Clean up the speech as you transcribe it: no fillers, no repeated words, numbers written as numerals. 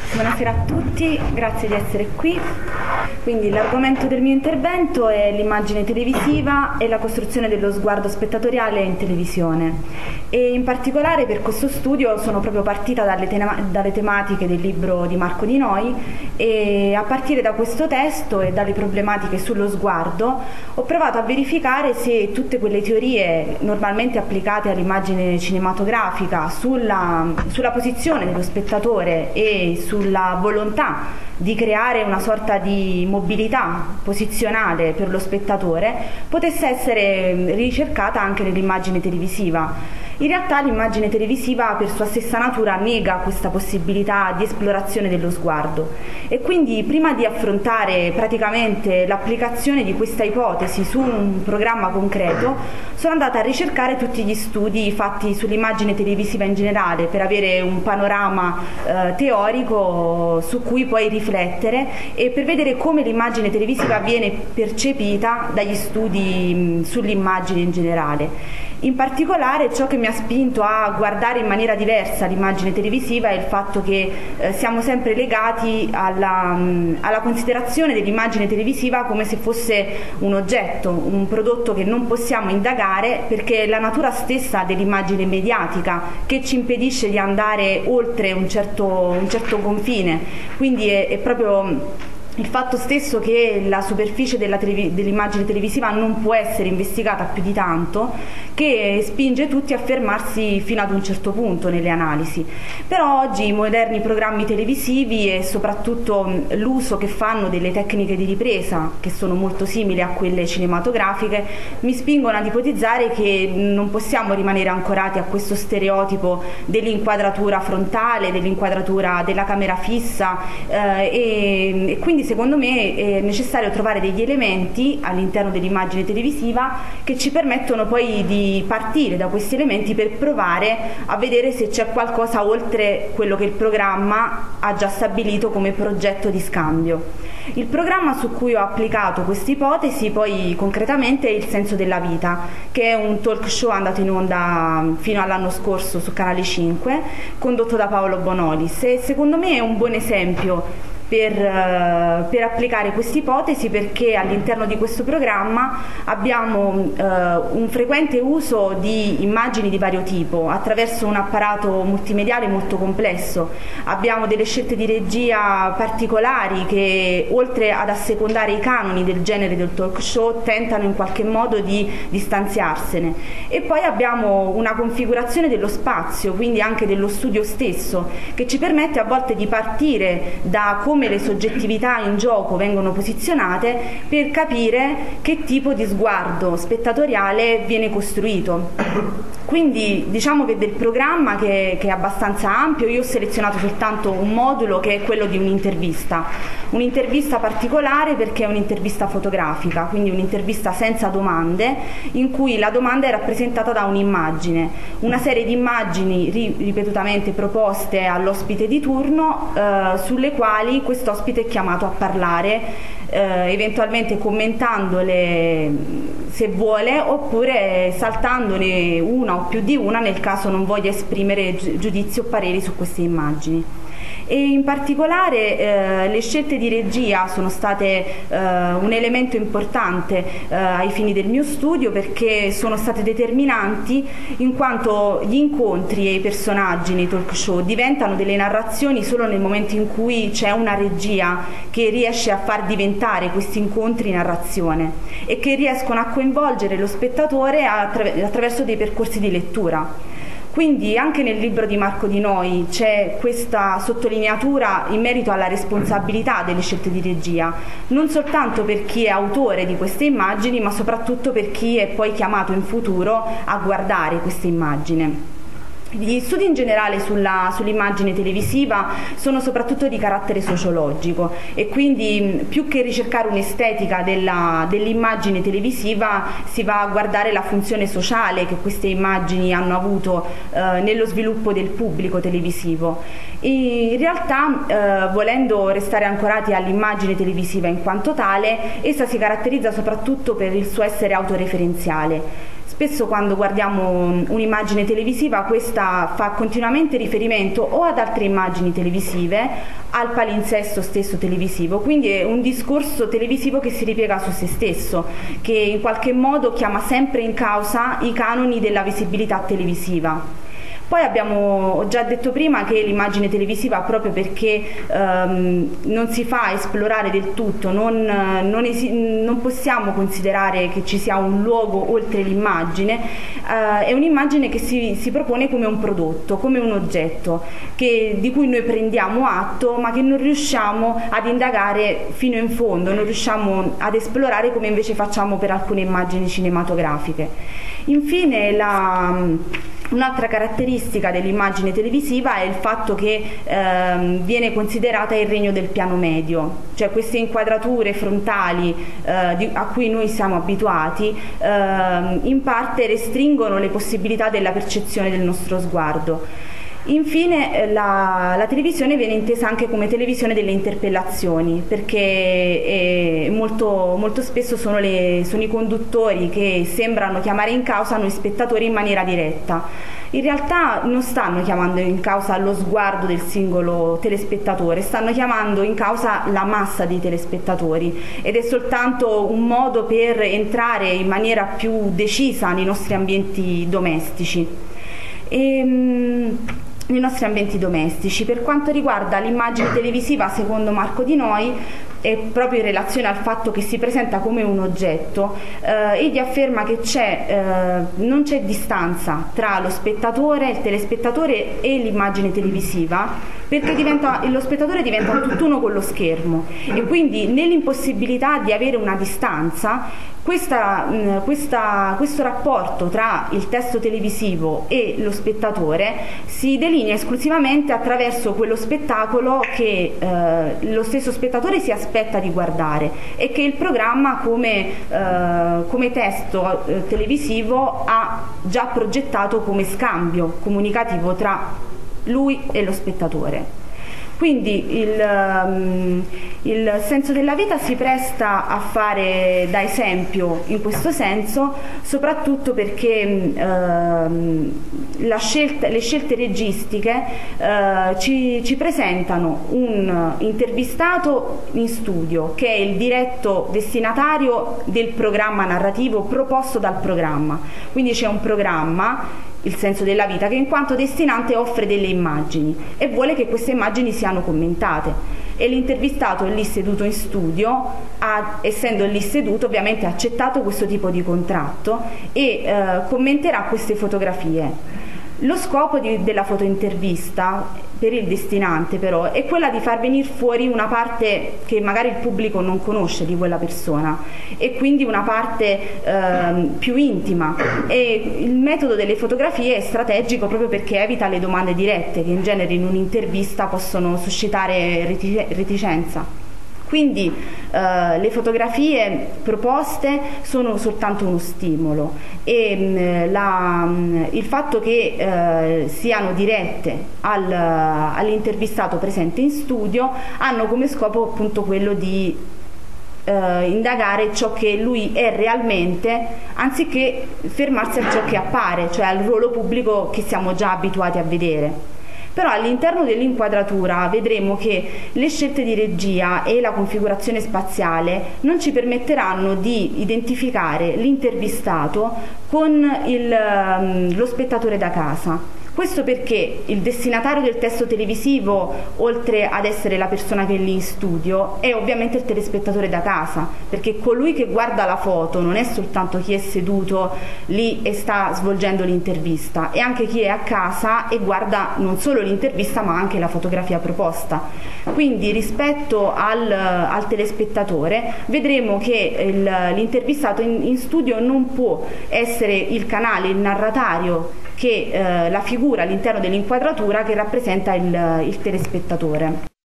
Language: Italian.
Buonasera a tutti, grazie di essere qui. Quindi l'argomento del mio intervento è l'immagine televisiva e la costruzione dello sguardo spettatoriale in televisione. E in particolare per questo studio sono proprio partita dalle tematiche del libro di Marco Di Noi, e a partire da questo testo e dalle problematiche sullo sguardo ho provato a verificare se tutte quelle teorie normalmente applicate all'immagine cinematografica sulla posizione dello spettatore e sulla volontà di creare una sorta di mobilità posizionale per lo spettatore potesse essere ricercata anche nell'immagine televisiva. In realtà l'immagine televisiva per sua stessa natura nega questa possibilità di esplorazione dello sguardo, e quindi prima di affrontare praticamente l'applicazione di questa ipotesi su un programma concreto sono andata a ricercare tutti gli studi fatti sull'immagine televisiva in generale per avere un panorama teorico su cui poi riflettere e per vedere come l'immagine televisiva viene percepita dagli studi sull'immagine in generale. In particolare ciò che mi ha spinto a guardare in maniera diversa l'immagine televisiva è il fatto che siamo sempre legati alla considerazione dell'immagine televisiva come se fosse un oggetto, un prodotto che non possiamo indagare, perché è la natura stessa dell'immagine mediatica che ci impedisce di andare oltre un certo confine. Quindi è proprio il fatto stesso che la superficie dell'immagine televisiva non può essere investigata più di tanto che spinge tutti a fermarsi fino ad un certo punto nelle analisi. Però oggi i moderni programmi televisivi e soprattutto l'uso che fanno delle tecniche di ripresa, che sono molto simili a quelle cinematografiche, mi spingono ad ipotizzare che non possiamo rimanere ancorati a questo stereotipo dell'inquadratura frontale, dell'inquadratura della camera fissa, e quindi secondo me è necessario trovare degli elementi all'interno dell'immagine televisiva che ci permettono poi di partire da questi elementi per provare a vedere se c'è qualcosa oltre quello che il programma ha già stabilito come progetto di scambio. Il programma su cui ho applicato questa ipotesi poi concretamente è Il senso della vita, che è un talk show andato in onda fino all'anno scorso su Canale 5, condotto da Paolo Bonolis, e secondo me è un buon esempio per applicare questa ipotesi, perché all'interno di questo programma abbiamo un frequente uso di immagini di vario tipo attraverso un apparato multimediale molto complesso. Abbiamo delle scelte di regia particolari che, oltre ad assecondare i canoni del genere del talk show, tentano in qualche modo di distanziarsene. E poi abbiamo una configurazione dello spazio, quindi anche dello studio stesso, che ci permette a volte di partire da come le soggettività in gioco vengono posizionate per capire che tipo di sguardo spettatoriale viene costruito. Quindi diciamo che del programma, che è abbastanza ampio, io ho selezionato soltanto un modulo, che è quello di un'intervista particolare, perché è un'intervista fotografica, quindi un'intervista senza domande, in cui la domanda è rappresentata da un'immagine, una serie di immagini ripetutamente proposte all'ospite di turno, sulle quali quest'ospite è chiamato a parlare, eventualmente commentandole se vuole, oppure saltandone una o più di una nel caso non voglia esprimere giudizi o pareri su queste immagini. E in particolare le scelte di regia sono state un elemento importante ai fini del mio studio, perché sono state determinanti in quanto gli incontri e i personaggi nei talk show diventano delle narrazioni solo nel momento in cui c'è una regia che riesce a far diventare questi incontri narrazione e che riescono a coinvolgere lo spettatore attraverso dei percorsi di lettura. Quindi anche nel libro di Marco Di Noi c'è questa sottolineatura in merito alla responsabilità delle scelte di regia, non soltanto per chi è autore di queste immagini, ma soprattutto per chi è poi chiamato in futuro a guardare queste immagini. Gli studi in generale sull'immagine televisiva sono soprattutto di carattere sociologico, e quindi più che ricercare un'estetica dell'immagine televisiva si va a guardare la funzione sociale che queste immagini hanno avuto nello sviluppo del pubblico televisivo. In realtà, volendo restare ancorati all'immagine televisiva in quanto tale, essa si caratterizza soprattutto per il suo essere autoreferenziale. Spesso quando guardiamo un'immagine televisiva questa fa continuamente riferimento o ad altre immagini televisive, al palinsesto stesso televisivo, quindi è un discorso televisivo che si ripiega su se stesso, che in qualche modo chiama sempre in causa i canoni della visibilità televisiva. Poi ho già detto prima che l'immagine televisiva, proprio perché non si fa esplorare del tutto, non possiamo considerare che ci sia un luogo oltre l'immagine, è un'immagine che si propone come un prodotto, come un oggetto, di cui noi prendiamo atto ma che non riusciamo ad indagare fino in fondo, non riusciamo ad esplorare come invece facciamo per alcune immagini cinematografiche. Infine un'altra caratteristica dell'immagine televisiva è il fatto che viene considerata il regno del piano medio, cioè queste inquadrature frontali a cui noi siamo abituati in parte restringono le possibilità della percezione del nostro sguardo. Infine la televisione viene intesa anche come televisione delle interpellazioni, perché molto spesso sono i conduttori che sembrano chiamare in causa noi spettatori in maniera diretta. In realtà non stanno chiamando in causa lo sguardo del singolo telespettatore, stanno chiamando in causa la massa di telespettatori, ed è soltanto un modo per entrare in maniera più decisa nei nostri ambienti domestici. Per quanto riguarda l'immagine televisiva, secondo Marco Di Noi, e proprio in relazione al fatto che si presenta come un oggetto, egli afferma che non c'è distanza tra lo spettatore, il telespettatore e l'immagine televisiva, perché lo spettatore diventa un tutt'uno con lo schermo, e quindi nell'impossibilità di avere una distanza questo rapporto tra il testo televisivo e lo spettatore si delinea esclusivamente attraverso quello spettacolo che lo stesso spettatore si aspetta di guardare e che il programma come testo televisivo ha già progettato come scambio comunicativo tra lui e lo spettatore. Quindi il senso della vita si presta a fare da esempio in questo senso, soprattutto perché le scelte registiche ci presentano un intervistato in studio che è il diretto destinatario del programma narrativo proposto dal programma. Quindi c'è un programma, il senso della vita, che in quanto destinante offre delle immagini e vuole che queste immagini siano commentate, e l'intervistato è lì seduto in studio, essendo lì seduto ovviamente ha accettato questo tipo di contratto e commenterà queste fotografie. Lo scopo della fotointervista per il destinante però è quella di far venire fuori una parte che magari il pubblico non conosce di quella persona, e quindi una parte più intima, e il metodo delle fotografie è strategico proprio perché evita le domande dirette che in genere in un'intervista possono suscitare reticenza. Quindi le fotografie proposte sono soltanto uno stimolo, e il fatto che siano dirette all'intervistato presente in studio hanno come scopo appunto quello di indagare ciò che lui è realmente, anziché fermarsi a ciò che appare, cioè al ruolo pubblico che siamo già abituati a vedere. Però all'interno dell'inquadratura vedremo che le scelte di regia e la configurazione spaziale non ci permetteranno di identificare l'intervistato con lo spettatore da casa. Questo perché il destinatario del testo televisivo, oltre ad essere la persona che è lì in studio, è ovviamente il telespettatore da casa, perché colui che guarda la foto non è soltanto chi è seduto lì e sta svolgendo l'intervista, è anche chi è a casa e guarda non solo l'intervista ma anche la fotografia proposta. Quindi rispetto al telespettatore vedremo che l'intervistato in studio non può essere il canale, il narratario, che la figura all'interno dell'inquadratura che rappresenta il telespettatore.